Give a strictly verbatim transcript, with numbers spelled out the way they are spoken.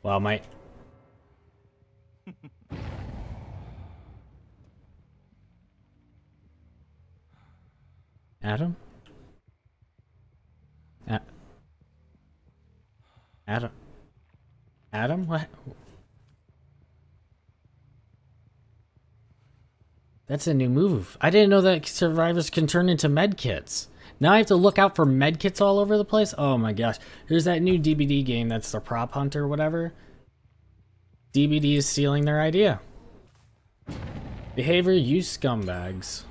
Well, my... Adam? A Adam? Adam? What? That's a new move. I didn't know that survivors can turn into medkits. Now I have to look out for medkits all over the place? Oh my gosh. Here's that new D B D game that's the prop hunter or whatever. D B D is stealing their idea. Behavior, you scumbags.